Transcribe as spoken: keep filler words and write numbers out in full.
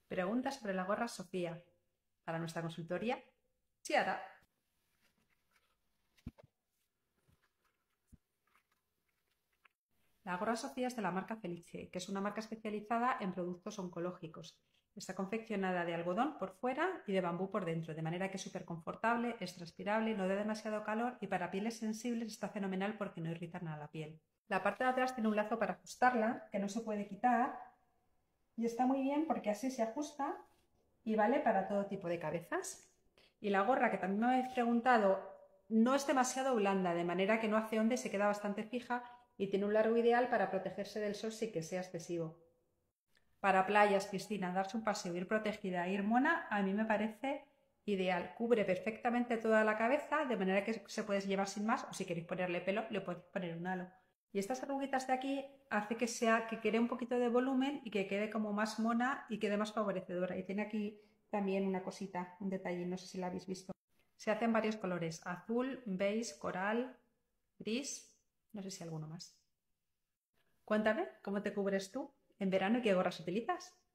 Pregunta sobre la gorra Sofía. Para nuestra consultoría, Chiara. La gorra Sofía es de la marca Felice, que es una marca especializada en productos oncológicos. Está confeccionada de algodón por fuera y de bambú por dentro, de manera que es súper confortable, es transpirable, no da demasiado calor y para pieles sensibles está fenomenal porque no irrita nada la piel. La parte de atrás tiene un lazo para ajustarla, que no se puede quitar, y está muy bien porque así se ajusta y vale para todo tipo de cabezas. Y la gorra, que también me habéis preguntado, no es demasiado blanda, de manera que no hace onda y se queda bastante fija y tiene un largo ideal para protegerse del sol sin que sea excesivo. Para playas, piscina, darse un paseo, ir protegida, ir mona, a mí me parece ideal. Cubre perfectamente toda la cabeza, de manera que se puede llevar sin más, o si queréis ponerle pelo, le podéis poner un halo. Y estas arruguitas de aquí hace que sea, que quede un poquito de volumen y que quede como más mona y quede más favorecedora. Y tiene aquí también una cosita, un detalle, no sé si la habéis visto. Se hace en varios colores, azul, beige, coral, gris, no sé si alguno más. Cuéntame, ¿cómo te cubres tú en verano y qué gorras utilizas?